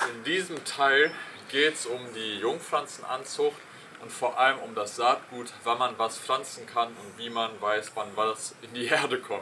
In diesem Teil geht es um die Jungpflanzenanzucht und vor allem um das Saatgut, wann man was pflanzen kann und wie man weiß, wann was in die Erde kommt.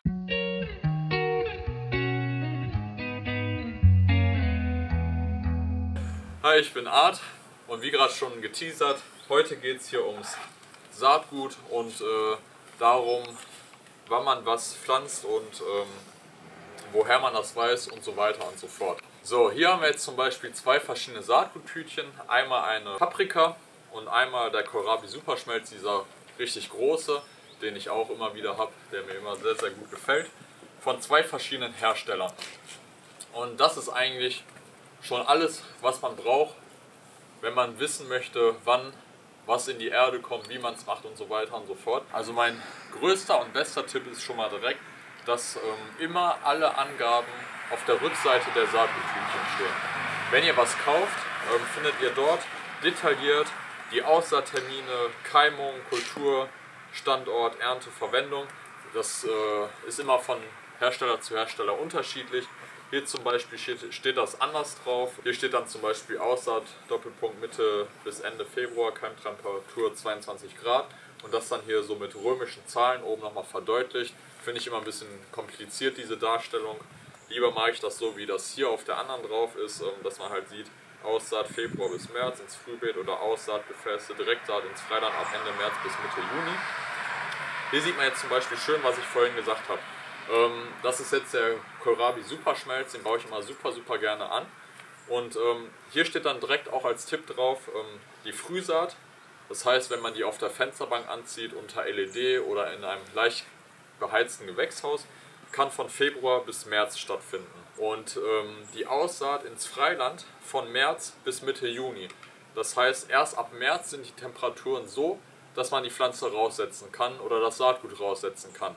Hi, ich bin Art und wie gerade schon geteasert, heute geht es hier ums Saatgut und darum, wann man was pflanzt und woher man das weiß und so weiter und so fort. So, hier haben wir jetzt zum Beispiel zwei verschiedene Saatguttütchen. Einmal eine Paprika und einmal der Kohlrabi Superschmelz, dieser richtig große, den ich auch immer wieder habe, der mir immer sehr, sehr gut gefällt. Von zwei verschiedenen Herstellern. Und das ist eigentlich schon alles, was man braucht, wenn man wissen möchte, wann was in die Erde kommt, wie man es macht und so weiter und so fort. Also mein größter und bester Tipp ist schon mal direkt, dass immer alle Angaben auf der Rückseite der Saatguttütchen stehen. Wenn ihr was kauft, findet ihr dort detailliert die Aussaattermine, Keimung, Kultur, Standort, Ernte, Verwendung. Das ist immer von Hersteller zu Hersteller unterschiedlich. Hier zum Beispiel steht das anders drauf. Hier steht dann zum Beispiel Aussaat, Doppelpunkt Mitte bis Ende Februar, Keimtemperatur 22 Grad. Und das dann hier so mit römischen Zahlen oben nochmal verdeutlicht. Finde ich immer ein bisschen kompliziert, diese Darstellung. Lieber mache ich das so, wie das hier auf der anderen drauf ist, dass man halt sieht, Aussaat Februar bis März ins Frühbeet oder Aussaatgefäße, Direktsaat ins Freiland ab Ende März bis Mitte Juni. Hier sieht man jetzt zum Beispiel schön, was ich vorhin gesagt habe. Das ist jetzt der Kohlrabi Superschmelz, den baue ich immer super gerne an. Und hier steht dann direkt auch als Tipp drauf die Frühsaat. Das heißt, wenn man die auf der Fensterbank anzieht unter LED oder in einem leicht beheizten Gewächshaus, kann von Februar bis März stattfinden. Und die Aussaat ins Freiland von März bis Mitte Juni. Das heißt, erst ab März sind die Temperaturen so, dass man die Pflanze raussetzen kann oder das Saatgut raussetzen kann.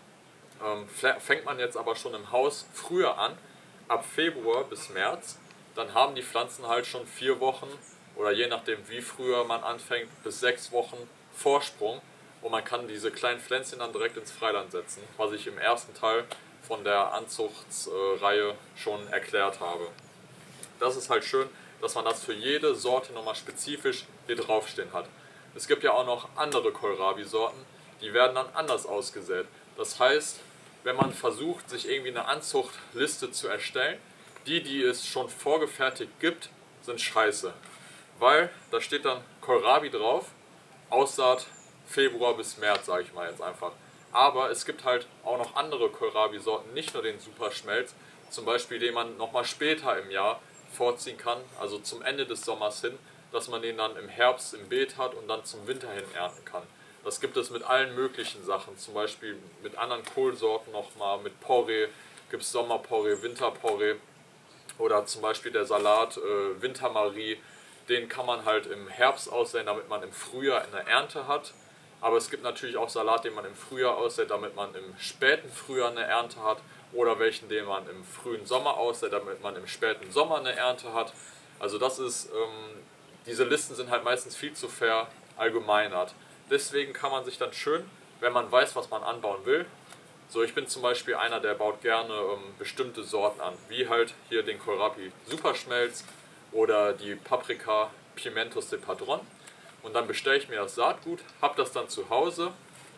Fängt man jetzt aber schon im Haus früher an, ab Februar bis März, dann haben die Pflanzen halt schon 4 Wochen oder je nachdem wie früher man anfängt, bis 6 Wochen Vorsprung. Und man kann diese kleinen Pflänzchen dann direkt ins Freiland setzen, was ich im ersten Teil von der Anzuchtsreihe schon erklärt habe. Das ist halt schön, dass man das für jede Sorte nochmal spezifisch hier draufstehen hat. Es gibt ja auch noch andere Kohlrabi-Sorten, die werden dann anders ausgesät. Das heißt, wenn man versucht, sich irgendwie eine Anzuchtliste zu erstellen, die es schon vorgefertigt gibt, sind scheiße. Weil da steht dann Kohlrabi drauf, Aussaat Februar bis März, sage ich mal jetzt einfach. Aber es gibt halt auch noch andere Kohlrabi-Sorten, nicht nur den Superschmelz, zum Beispiel den man nochmal später im Jahr vorziehen kann, also zum Ende des Sommers hin, dass man den dann im Herbst im Beet hat und dann zum Winter hin ernten kann. Das gibt es mit allen möglichen Sachen, zum Beispiel mit anderen Kohlsorten nochmal, mit Porree gibt es Sommerporree, Winterporree oder zum Beispiel der Salat Wintermarie, den kann man halt im Herbst aussäen, damit man im Frühjahr eine Ernte hat. Aber es gibt natürlich auch Salat, den man im Frühjahr aussät, damit man im späten Frühjahr eine Ernte hat. Oder welchen, den man im frühen Sommer aussät, damit man im späten Sommer eine Ernte hat. Also das ist, diese Listen sind halt meistens viel zu verallgemeinert. Deswegen kann man sich dann schön, wenn man weiß, was man anbauen will. So, ich bin zum Beispiel einer, der baut gerne bestimmte Sorten an, wie halt hier den Kohlrabi Superschmelz oder die Paprika Pimientos de Padron. Und dann bestelle ich mir das Saatgut, habe das dann zu Hause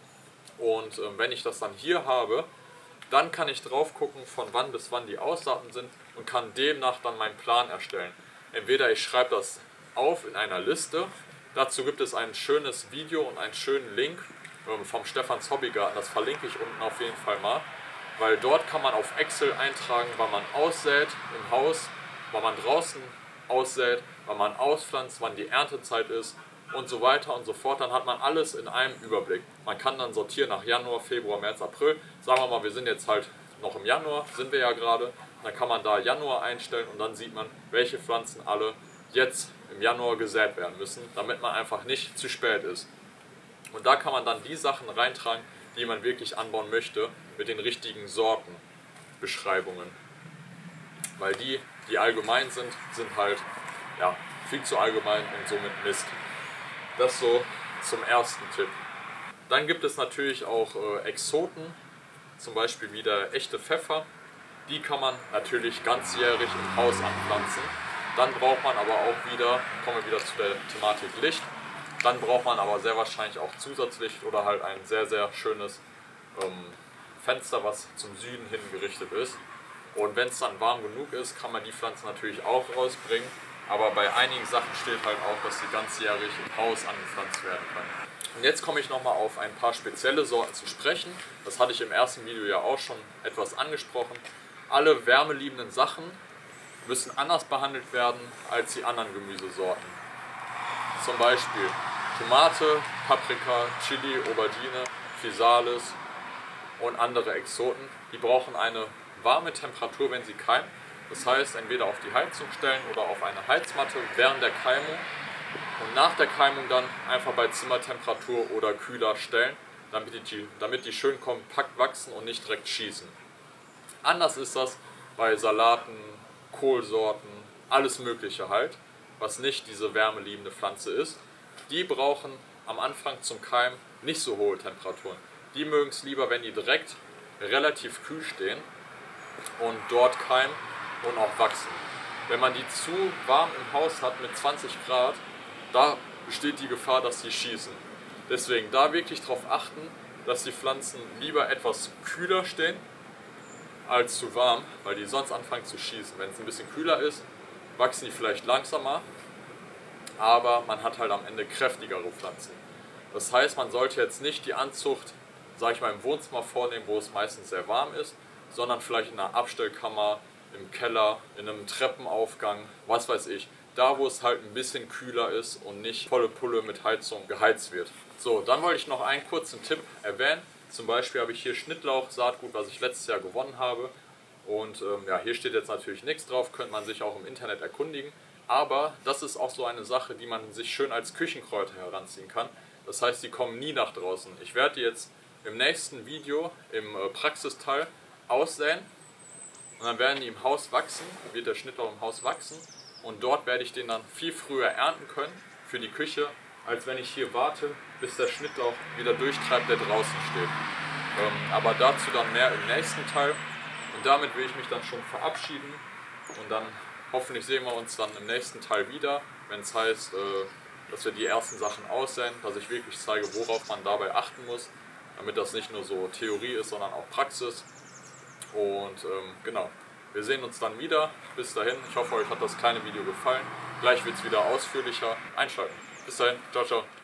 und wenn ich das dann hier habe, dann kann ich drauf gucken, von wann bis wann die Aussaaten sind und kann demnach dann meinen Plan erstellen. Entweder ich schreibe das auf in einer Liste, dazu gibt es ein schönes Video und einen schönen Link vom Stefans Hobbygarten, das verlinke ich unten auf jeden Fall mal, weil dort kann man auf Excel eintragen, wann man aussät im Haus, wann man draußen aussät, wann man auspflanzt, wann die Erntezeit ist und so weiter und so fort. Dann hat man alles in einem Überblick. Man kann dann sortieren nach Januar, Februar, März, April. Sagen wir mal, wir sind jetzt halt noch im Januar, sind wir ja gerade. Dann kann man da Januar einstellen und dann sieht man, welche Pflanzen alle jetzt im Januar gesät werden müssen, damit man einfach nicht zu spät ist. Und da kann man dann die Sachen reintragen, die man wirklich anbauen möchte, mit den richtigen Sortenbeschreibungen. Weil die allgemein sind halt ja, viel zu allgemein und somit Mist. Das so zum ersten Tipp. Dann gibt es natürlich auch Exoten, zum Beispiel wie der echte Pfeffer. Die kann man natürlich ganzjährig im Haus anpflanzen. Dann braucht man aber auch wieder, kommen wir wieder zu der Thematik Licht, dann braucht man aber sehr wahrscheinlich auch Zusatzlicht oder halt ein sehr, sehr schönes Fenster, was zum Süden hin gerichtet ist. Und wenn es dann warm genug ist, kann man die Pflanzen natürlich auch rausbringen. Aber bei einigen Sachen steht halt auch, dass sie ganzjährig im Haus angepflanzt werden können. Und jetzt komme ich nochmal auf ein paar spezielle Sorten zu sprechen. Das hatte ich im ersten Video ja auch schon etwas angesprochen. Alle wärmeliebenden Sachen müssen anders behandelt werden als die anderen Gemüsesorten. Zum Beispiel Tomate, Paprika, Chili, Aubergine, Physalis und andere Exoten. Die brauchen eine warme Temperatur, wenn sie keimen. Das heißt, entweder auf die Heizung stellen oder auf eine Heizmatte während der Keimung und nach der Keimung dann einfach bei Zimmertemperatur oder kühler stellen, damit die schön kompakt wachsen und nicht direkt schießen. Anders ist das bei Salaten, Kohlsorten, alles Mögliche halt, was nicht diese wärmeliebende Pflanze ist. Die brauchen am Anfang zum Keimen nicht so hohe Temperaturen. Die mögen es lieber, wenn die direkt relativ kühl stehen und dort keimen und auch wachsen. Wenn man die zu warm im Haus hat mit 20 Grad, da besteht die Gefahr, dass sie schießen. Deswegen da wirklich darauf achten, dass die Pflanzen lieber etwas kühler stehen als zu warm, weil die sonst anfangen zu schießen. Wenn es ein bisschen kühler ist, wachsen die vielleicht langsamer, aber man hat halt am Ende kräftigere Pflanzen. Das heißt, man sollte jetzt nicht die Anzucht, sage ich mal, im Wohnzimmer vornehmen, wo es meistens sehr warm ist, sondern vielleicht in einer Abstellkammer, im Keller, in einem Treppenaufgang, was weiß ich. Da, wo es halt ein bisschen kühler ist und nicht volle Pulle mit Heizung geheizt wird. So, dann wollte ich noch einen kurzen Tipp erwähnen. Zum Beispiel habe ich hier Schnittlauch-Saatgut, was ich letztes Jahr gewonnen habe. Und ja, hier steht jetzt natürlich nichts drauf, könnte man sich auch im Internet erkundigen. Aber das ist auch so eine Sache, die man sich schön als Küchenkräuter heranziehen kann. Das heißt, die kommen nie nach draußen. Ich werde die jetzt im nächsten Video, im Praxisteil, aussäen. Und dann werden die im Haus wachsen, wird der Schnittlauch im Haus wachsen. Und dort werde ich den dann viel früher ernten können für die Küche, als wenn ich hier warte, bis der Schnittlauch wieder durchtreibt, der draußen steht. Aber dazu dann mehr im nächsten Teil. Und damit will ich mich dann schon verabschieden. Und dann hoffentlich sehen wir uns dann im nächsten Teil wieder, wenn es heißt, dass wir die ersten Sachen aussäen, dass ich wirklich zeige, worauf man dabei achten muss, damit das nicht nur so Theorie ist, sondern auch Praxis. Und genau, wir sehen uns dann wieder. Bis dahin, ich hoffe, euch hat das kleine Video gefallen. Gleich wird es wieder ausführlicher. Einschalten. Bis dahin, ciao, ciao.